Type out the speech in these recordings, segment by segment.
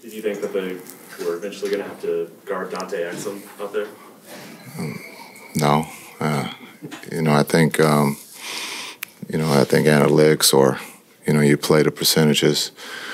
Did you think that they were eventually going to have to guard Dante Exum out there? No. I think, I think analytics or, you play the percentages.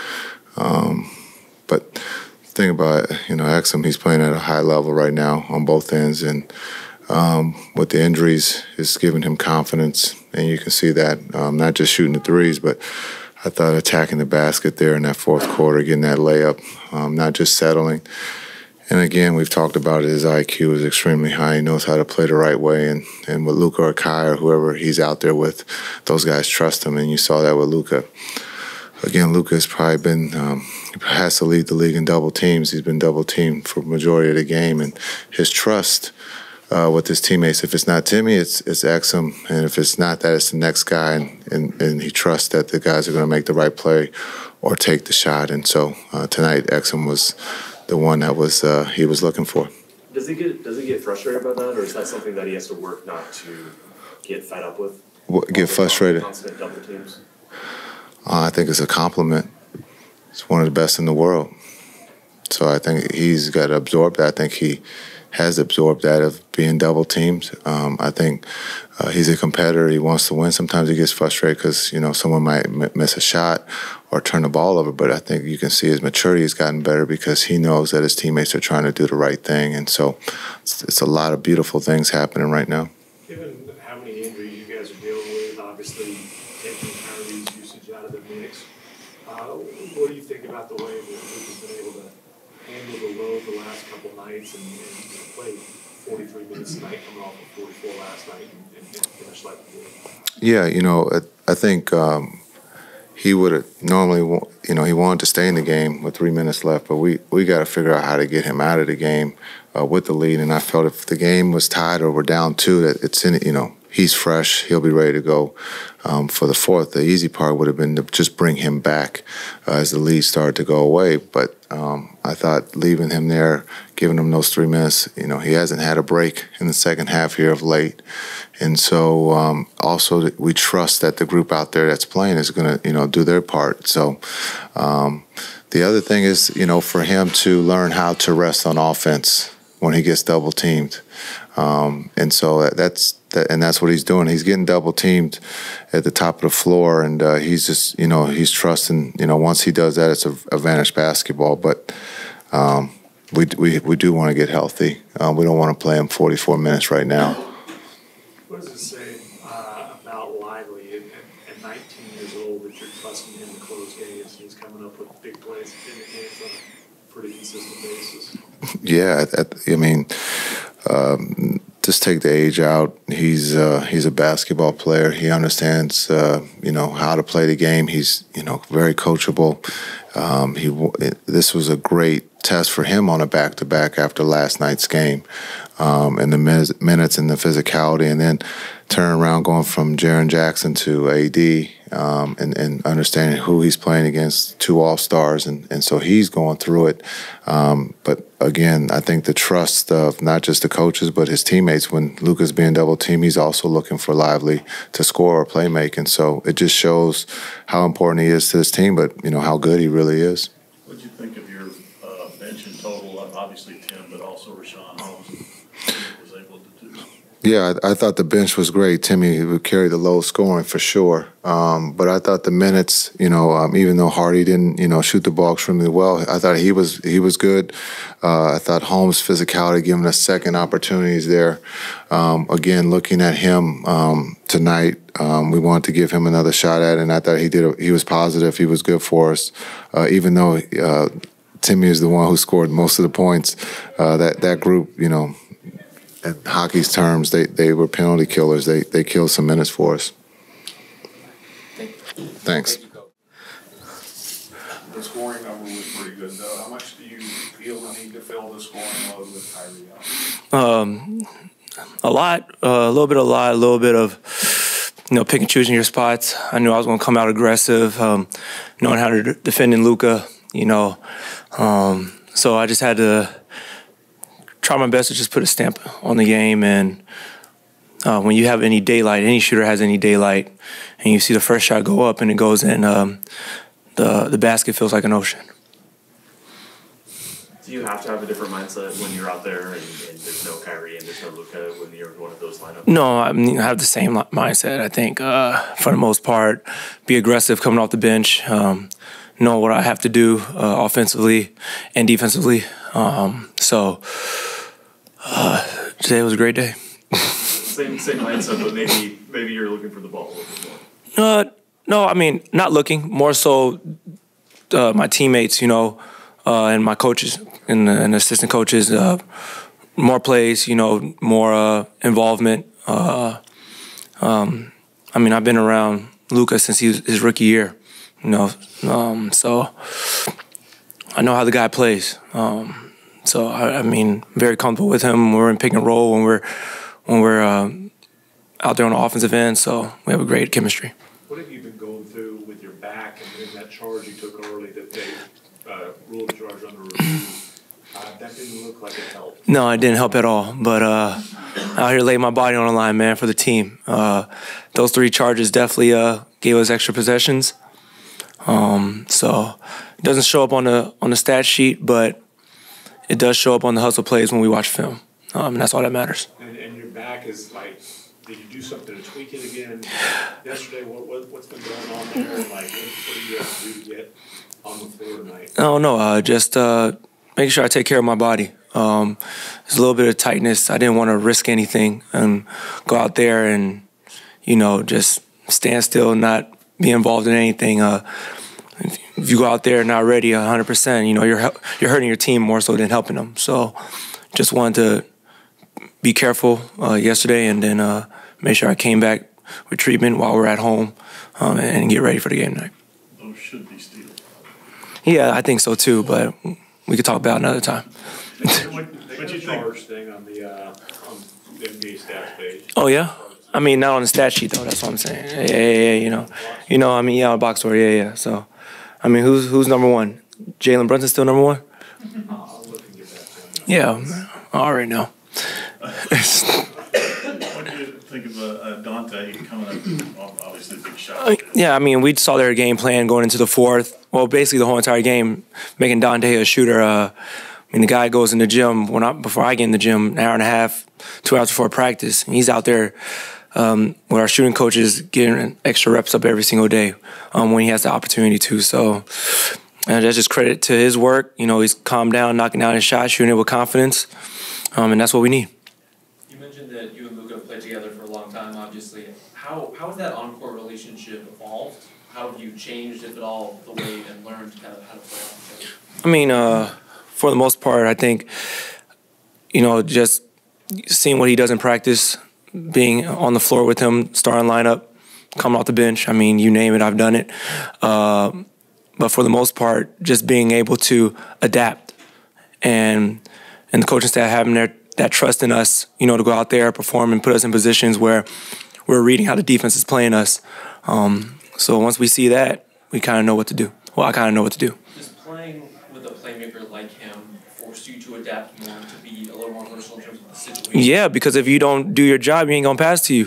But the thing about, Exum, he's playing at a high level right now on both ends. And with the injuries, it's giving him confidence. And you can see that, not just shooting the threes, but I thought attacking the basket there in that fourth quarter, getting that layup, not just settling. And again, we've talked about it, his IQ is extremely high. He knows how to play the right way. And with Luka or Kai or whoever he's out there with, those guys trust him. And you saw that with Luka. Again, Luka has probably been, has to lead the league in double teams. He's been double teamed for the majority of the game. And his trust with his teammates, if it's not Timmy, it's Exum. And if it's not that, it's the next guy. And he trusts that the guys are going to make the right play or take the shot. And so tonight, Exum was the one that he was looking for. Does he get frustrated about that, or is that something that he has to work not to get fed up with? Get frustrated? Constant double teams? I think it's a compliment. It's one of the best in the world. So I think he's got to absorb that. I think he has absorbed that of being double teamed. I think he's a competitor. He wants to win. Sometimes he gets frustrated because, someone might miss a shot or turn the ball over. But I think you can see his maturity has gotten better because he knows that his teammates are trying to do the right thing. And so it's a lot of beautiful things happening right now. Given how many injuries you guys are dealing with, obviously taking Kyrie's usage out of the mix, what do you think about the way that Luka's been able to handle the load the last couple nights and play 43 minutes tonight, coming off of 44 last night and finish like the game? Yeah, I think he would have normally, he wanted to stay in the game with 3 minutes left, but we got to figure out how to get him out of the game with the lead. And I felt if the game was tied or we're down 2, that it's in it, he's fresh. He'll be ready to go for the fourth. The easy part would have been to just bring him back as the lead started to go away. But I thought leaving him there, giving him those 3 minutes, he hasn't had a break in the second half here of late. And so also we trust that the group out there that's playing is going to, do their part. So the other thing is, for him to learn how to rest on offense when he gets double teamed. And so that's what he's doing. He's getting double teamed at the top of the floor, and he's just, he's trusting. Once he does that, it's a vanished basketball. But we do want to get healthy. We don't want to play him 44 minutes right now. What does it say about Lively at 19 years old that you're trusting him to close games? He's coming up with big plays in the games on a pretty consistent basis. Yeah, just take the age out. He's a basketball player. He understands, how to play the game. He's, very coachable. This was a great test for him on a back-to-back after last night's game, and the minutes and the physicality, and then turn around going from Jaren Jackson to AD, and understanding who he's playing against, 2 All-Stars, and so he's going through it. But again, I think the trust of not just the coaches but his teammates. When Luka's being double teamed, he's also looking for Lively to score or play make, and so it just shows how important he is to his team, but how good he really is. What did you think of your bench in total? Obviously Tim, but also Richaun Holmes was able to do. Yeah, I thought the bench was great. Timmy would carry the low scoring for sure. But I thought the minutes, even though Hardy didn't, shoot the ball extremely well, I thought he was good. I thought Holmes' physicality, giving us second opportunities there. Again, looking at him tonight, we wanted to give him another shot at it, and I thought he was positive. He was good for us, even though Timmy is the one who scored most of the points. That group, in hockey's terms, they were penalty killers. They killed some minutes for us. Thanks. The scoring number was pretty good, though. How much do you feel the need to fill the scoring load with Kyrie? A lot, a little bit of, pick and choosing your spots. I knew I was going to come out aggressive, knowing how to defend in Luka, So I just had to try my best to just put a stamp on the game. And when you have any daylight, any shooter has any daylight, and you see the first shot go up and it goes in, the basket feels like an ocean. Do you have to have a different mindset when you're out there and there's no Kyrie and there's no Luka when you're in one of those lineups? No, I mean, I have the same mindset. I think for the most part, be aggressive coming off the bench, know what I have to do offensively and defensively. So today was a great day. Same mindset, but maybe you're looking for the ball a little bit more. No, I mean, not looking. More so my teammates, you know, and my coaches and assistant coaches, more plays, you know, more involvement. I mean, I've been around Luka since his rookie year, you know, so I know how the guy plays. So I mean, very comfortable with him. We're in pick and roll when we're out there on the offensive end, so we have a great chemistry. What have you been going through with your back and in that charge you took early that they ruled the charge under review? That didn't look like it helped. No, it didn't help at all. But out here laying my body on the line, man, for the team. Those 3 charges definitely gave us extra possessions. So it doesn't show up on the stat sheet, but it does show up on the hustle plays when we watch film. And that's all that matters. And your back is like, did you do something to tweak it again yesterday? What's been going on there? Like, what do you have to do to get on the floor tonight? Oh, no, just making sure I take care of my body. There's a little bit of tightness. I didn't want to risk anything and go out there and, you know, just stand still and not be involved in anything. If you go out there not ready 100%, you know, you're hurting your team more so than helping them. So just wanted to be careful yesterday and then make sure I came back with treatment while we're at home and get ready for the game tonight. Those should be steals. Yeah, I think so too, but we could talk about it another time. What you charge thing on the NBA stats page? Oh, yeah? I mean, not on the stat sheet, though. That's what I'm saying. Yeah, you know, I mean, yeah, on box score, yeah. So, I mean, who's number 1? Jalen Brunson still number 1? I'll look and get that to him. Yeah, I already know. What do you think of Dante coming up, obviously big shot? Yeah, I mean, we saw their game plan going into the 4th. Well, basically the whole entire game, making Dante a shooter. I mean, the guy goes in the gym before I get in the gym, an hour and a half, 2 hours before practice. And he's out there with our shooting coaches getting extra reps up every single day when he has the opportunity to. So that's just credit to his work. You know, he's calmed down, knocking down his shot, shooting it with confidence, and that's what we need. You mentioned that you and Luka have played together for a long time, obviously. How has that on-court relationship evolved? How have you changed, if at all, the way and learned kind of how to play off each other? I mean, for the most part, I think, you know, just seeing what he does in practice, being on the floor with him, starting lineup, coming off the bench. I mean, you name it, I've done it. But for the most part, just being able to adapt and the coaching staff having that trust in us, you know, to go out there, perform, and put us in positions where we're reading how the defense is playing us. So once we see that, we kind of know what to do. Well, I kind of know what to do. Does playing with a playmaker like him force you to adapt more, to be a little more versatile in terms of the situation? Yeah, because if you don't do your job, he ain't going to pass to you.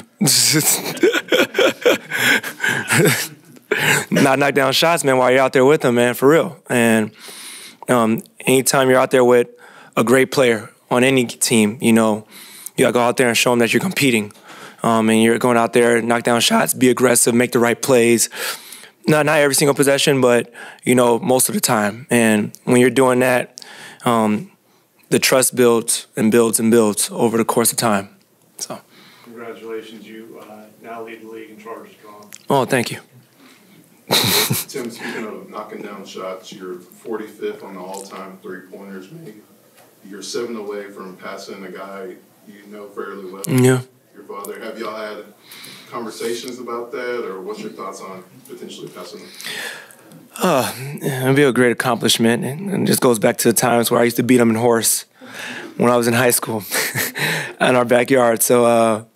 Not knock down shots, man, while you're out there with him, man, for real. And anytime you're out there with a great player on any team, you know, you got to go out there and show them that you're competing. And you're going out there, knock down shots, be aggressive, make the right plays. Not every single possession, but, you know, most of the time. And when you're doing that, the trust builds and builds and builds over the course of time. So, Congratulations, you now lead the league in charges drawn. oh, thank you. Tim, speaking of knocking down shots, you're 45th on the all-time three-pointers made. You're 7 away from passing a guy you know fairly well. Yeah. Your father. Have y'all had conversations about that, or what's your thoughts on potentially passing him? It'd be a great accomplishment, and it just goes back to the times where I used to beat him in horse when I was in high school in our backyard. So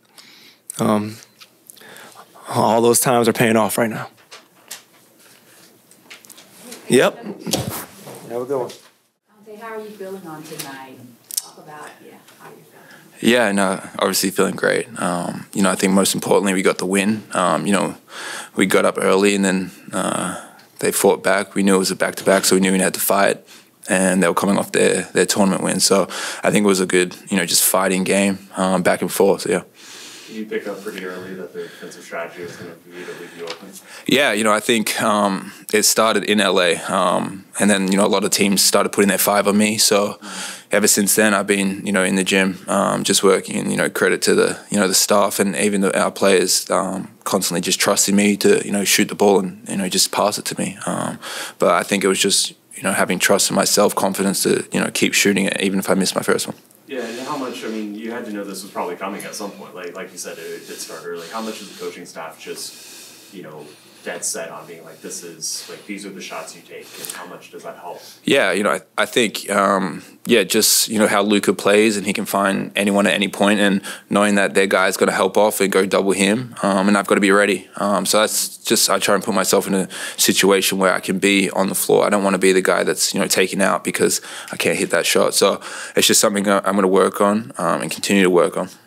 all those times are paying off right now. Yep. Have a good one. How are you feeling on tonight? Talk about, how you feeling. Yeah, no, obviously feeling great. You know, I think most importantly we got the win. You know, we got up early and then they fought back. We knew it was a back-to-back, so we knew we had to fight. and they were coming off their tournament win. So I think it was a good, just fighting game, back and forth. Yeah. You pick up pretty early that the defensive strategy was going to be to leave you open. Yeah, I think it started in LA, and then a lot of teams started putting their 5 on me. So ever since then, I've been in the gym, just working, and credit to the staff and even our players constantly just trusting me to shoot the ball and just pass it to me. But I think it was just having trust in myself, confidence to keep shooting it even if I missed my first one. Yeah, and how much, you had to know this was probably coming at some point. Like you said, it did start early. How much is the coaching staff just, dead set on being like, these are the shots you take, and how much does that help? Yeah, I think, just, how Luka plays and he can find anyone at any point and knowing that their guy's going to help off and go double him, and I've got to be ready. So that's just, I try and put myself in a situation where I can be on the floor. I don't want to be the guy that's, taken out because I can't hit that shot. So it's just something I'm going to work on and continue to work on.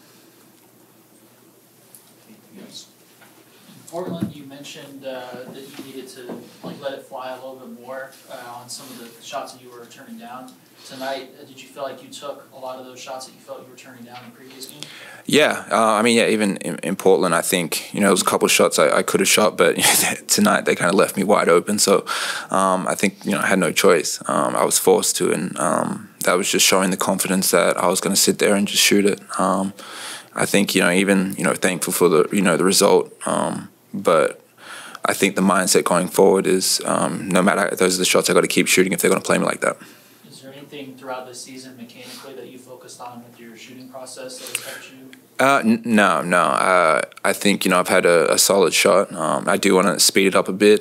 Portland, you mentioned that you needed to let it fly a little bit more on some of the shots that you were turning down tonight. Did you feel like you took a lot of those shots that you felt you were turning down in the previous game? Yeah, even in Portland, I think there was a couple of shots I could have shot, but tonight they kind of left me wide open. So I think I had no choice. I was forced to, and that was just showing the confidence that I was going to sit there and just shoot it. I think even thankful for the the result. But I think the mindset going forward is no matter, those are the shots I got to keep shooting if they're going to play me like that. Is there anything throughout this season mechanically that you focused on with your shooting process that has helped you? No. I think I've had a solid shot. I do want to speed it up a bit.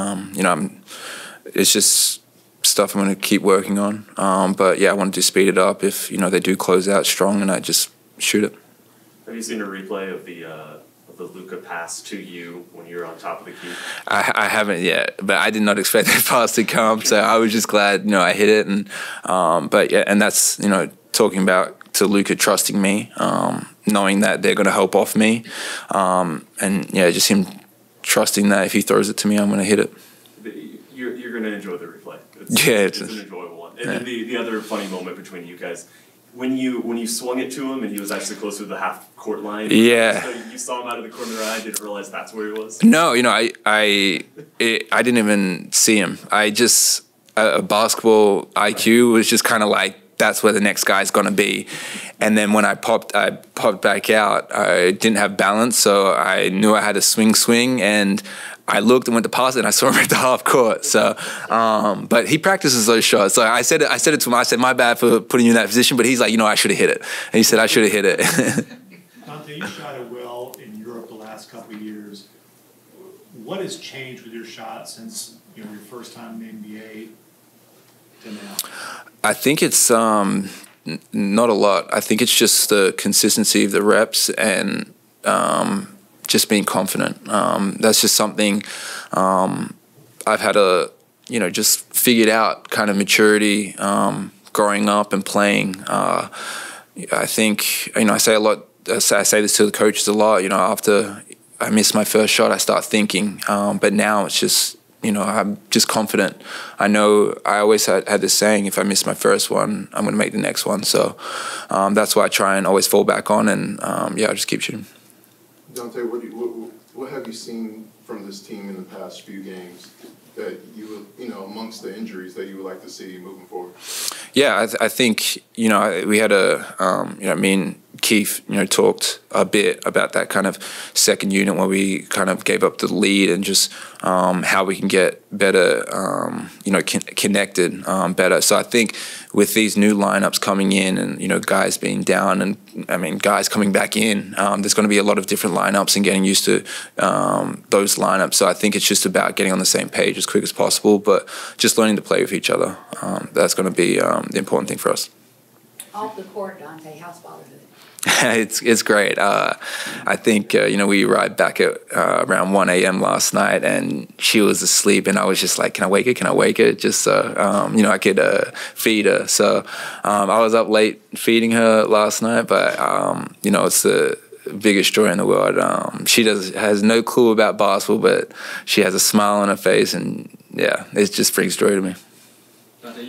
It's just stuff I'm going to keep working on. But yeah, I want to speed it up if they do close out strong, and I just shoot it. Have you seen a replay of the Luka pass to you when you were on top of the key? I haven't yet, but I did not expect that pass to come, so I was just glad I hit it. And but yeah, and that's talking about to Luka trusting me, knowing that they're going to help off me, and yeah, just him trusting that if he throws it to me, I'm going to hit it. You're going to enjoy the replay. It's an enjoyable one. And then the other funny moment between you guys, when you swung it to him and he was actually closer to the half-court line. Yeah. So you saw him out of the corner of your eye, didn't realize that's where he was? No, I didn't even see him. I just, a basketball IQ was just kind of like, that's where the next guy's going to be. And then when I popped back out, I didn't have balance, so I knew I had to swing, and I looked and went to pass it, and I saw him at the half court. So, but he practices those shots. So I said it to him. I said, my bad for putting you in that position. But he's like, I should have hit it. And he said, I should have hit it. Dante, you shot it well in Europe the last couple of years. What has changed with your shot since your first time in the NBA to now? I think it's not a lot. I think it's just the consistency of the reps and just being confident. That's just something I've had just figured out, kind of maturity, growing up and playing. I think, I say a lot, I say this to the coaches a lot, after I miss my first shot, I start thinking. But now it's just, I'm just confident. I know I always had this saying, if I miss my first one, I'm going to make the next one. So that's why I try and always fall back on, and I just keep shooting. Dante, what have you seen from this team in the past few games that you amongst the injuries that you would like to see moving forward? Yeah, I think, we had me and Keith, talked a bit about that kind of second unit where we kind of gave up the lead and just how we can get better, connected better. So I think with these new lineups coming in and, guys being down and, guys coming back in, there's going to be a lot of different lineups and getting used to those lineups. So I think it's just about getting on the same page as quick as possible, but just learning to play with each other. That's going to be the important thing for us. Off the court, Dante, how's fatherhood? It's great. I think, we arrived back at around 1 a.m. last night, and she was asleep, and I was just like, can I wake her? Just so, I could feed her. So I was up late feeding her last night, but, it's the biggest joy in the world. She has no clue about basketball, but she has a smile on her face, and, yeah, it just brings joy to me. You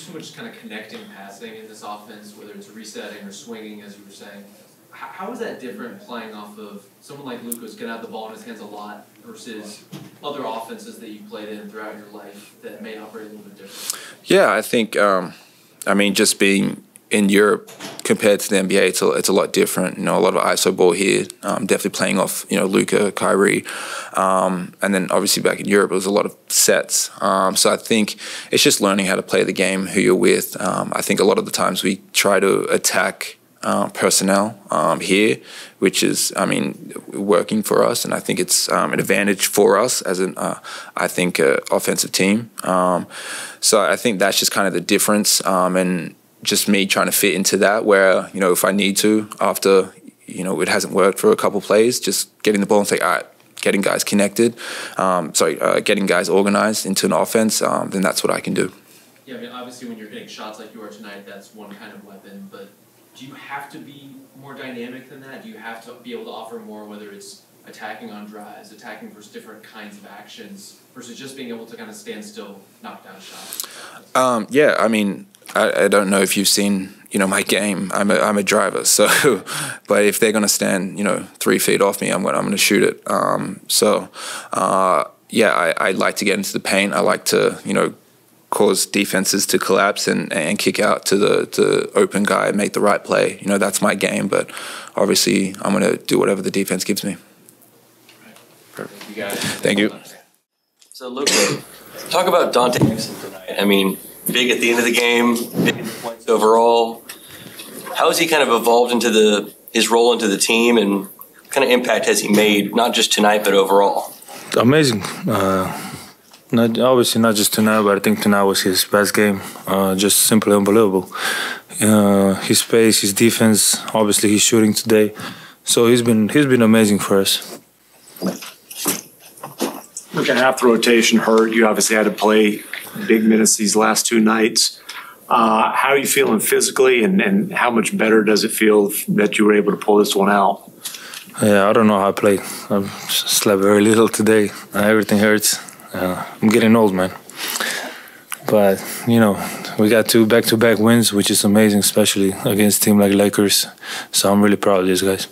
so much kind of connecting passing in this offense, whether it's resetting or swinging, as you were saying. How is that different playing off of someone like Luka's getting out the ball in his hands a lot versus other offenses that you've played in throughout your life that may operate a little bit different? Yeah, I think, I mean, just being in Europe compared to the NBA, it's a lot different. You know, a lot of ISO ball here, definitely playing off, you know, Luka, Kyrie. And then obviously back in Europe, it was a lot of sets. So I think it's just learning how to play the game, who you're with. I think a lot of the times we try to attack personnel here, which is, I mean, working for us, and I think it's an advantage for us as an, I think, offensive team. So I think that's just kind of the difference, and just me trying to fit into that. Where, you know, if I need to, after, you know, it hasn't worked for a couple plays, just getting the ball and say, all right, getting guys connected, getting guys organized into an offense, then that's what I can do. Yeah, I mean, obviously when you're hitting shots like you are tonight, that's one kind of weapon, but do you have to be more dynamic than that? Do you have to be able to offer more, whether it's attacking on drives, attacking versus different kinds of actions, versus just being able to kind of stand still, knock down shots? Yeah, I mean, I don't know if you've seen, you know, my game. I'm a driver, so but if they're gonna stand, you know, 3 feet off me, I'm gonna shoot it. Yeah, I like to get into the paint. I like to, you know, cause defenses to collapse and kick out to the open guy and make the right play. You know, that's my game, but obviously I'm going to do whatever the defense gives me. Thank you, guys. Thank you. So, Luka, talk about Dante Exum tonight. I mean, big at the end of the game, big in the points overall. How has he kind of evolved into his role into the team, and what kind of impact has he made, not just tonight, but overall? Amazing. Obviously not just tonight, but I think tonight was his best game. Just simply unbelievable. His pace, his defense, obviously his shooting today. So he's been amazing for us. Look, half the rotation hurt. You obviously had to play big minutes these last 2 nights. How are you feeling physically, and how much better does it feel that you were able to pull this one out? Yeah, I don't know how I played. I slept very little today. Everything hurts. I'm getting old, man. But, you know, we got 2 back-to-back wins, which is amazing, especially against a team like Lakers. So I'm really proud of these guys.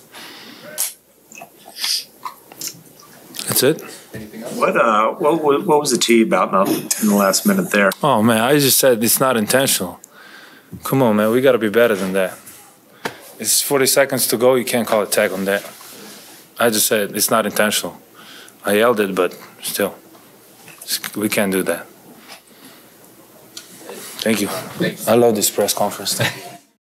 That's it. What was the tee about in the last minute there? Oh, man, I just said it's not intentional. Come on, man, we got to be better than that. It's 40 seconds to go. You can't call a tag on that. I just said it's not intentional. I yelled it, but still. We can't do that. Thank you. I love this press conference.